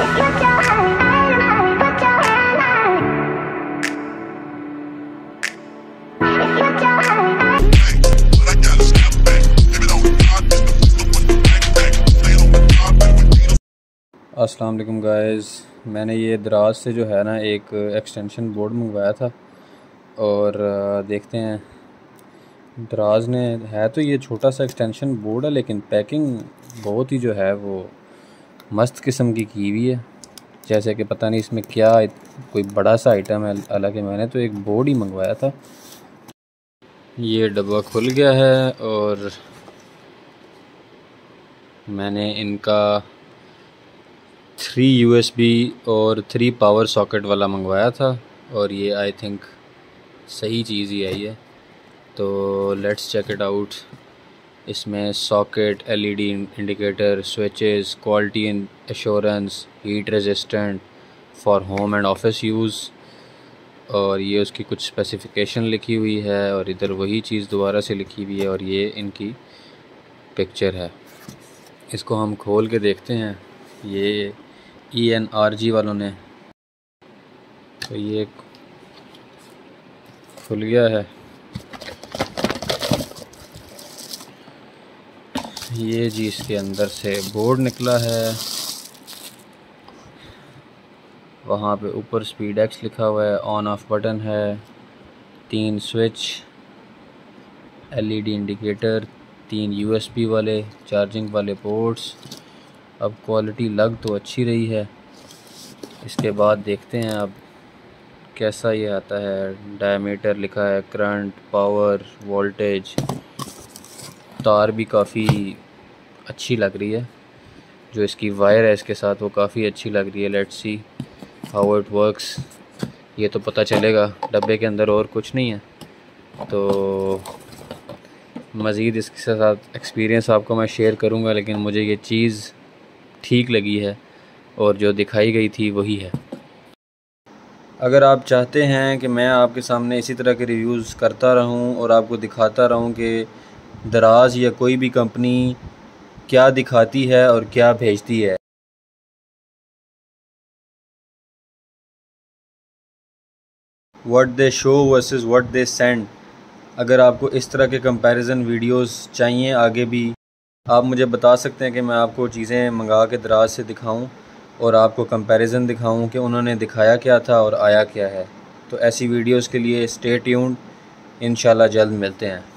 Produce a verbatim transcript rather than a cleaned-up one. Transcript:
अस्सलाम वालेकुम गाइस, मैंने ये दराज से जो है ना एक एक्सटेंशन बोर्ड मंगवाया था और देखते हैं दराज ने है तो ये छोटा सा एक्सटेंशन बोर्ड है, लेकिन पैकिंग बहुत ही जो है वो मस्त किस्म की की हुई है। जैसे कि पता नहीं इसमें क्या कोई बड़ा सा आइटम है, हालांकि मैंने तो एक बोर्ड ही मंगवाया था। ये डब्बा खुल गया है और मैंने इनका थ्री यूएसबी और थ्री पावर सॉकेट वाला मंगवाया था और ये आई थिंक सही चीज़ ही आई है, तो लेट्स चेक इट आउट। इसमें socket, LED indicator, switches, quality assurance, heat resistant for home and office use, और ये उसकी कुछ स्पेसिफिकेशन लिखी हुई है और इधर वही चीज़ दोबारा से लिखी हुई है और ये इनकी पिक्चर है। इसको हम खोल के देखते हैं। ये ई एन आर जी वालों ने, तो ये खुल गया है। ये जी इसके अंदर से बोर्ड निकला है, वहाँ पे ऊपर स्पीड एक्स लिखा हुआ है, ऑन ऑफ बटन है, तीन स्विच, एलईडी इंडिकेटर, तीन यूएसबी वाले चार्जिंग वाले पोर्ट्स। अब क्वालिटी लग तो अच्छी रही है, इसके बाद देखते हैं अब कैसा ये आता है। डायमीटर लिखा है, करंट, पावर, वोल्टेज, तार भी काफ़ी अच्छी लग रही है, जो इसकी वायर है इसके साथ वो काफ़ी अच्छी लग रही है। Let's see how it works. ये तो पता चलेगा, डब्बे के अंदर और कुछ नहीं है, तो मज़ीद इसके साथ एक्सपीरियंस आपको मैं शेयर करूँगा, लेकिन मुझे ये चीज़ ठीक लगी है और जो दिखाई गई थी वही है। अगर आप चाहते हैं कि मैं आपके सामने इसी तरह के रिव्यूज़ करता रहूं और आपको दिखाता रहूं कि दराज या कोई भी कंपनी क्या दिखाती है और क्या भेजती है, what they show versus what they send, अगर आपको इस तरह के कंपैरिजन वीडियोस चाहिए आगे भी, आप मुझे बता सकते हैं कि मैं आपको चीज़ें मंगा के दराज से दिखाऊं और आपको कंपैरिजन दिखाऊं कि उन्होंने दिखाया क्या था और आया क्या है। तो ऐसी वीडियोस के लिए स्टे ट्यून्ड, इंशाल्लाह जल्द मिलते हैं।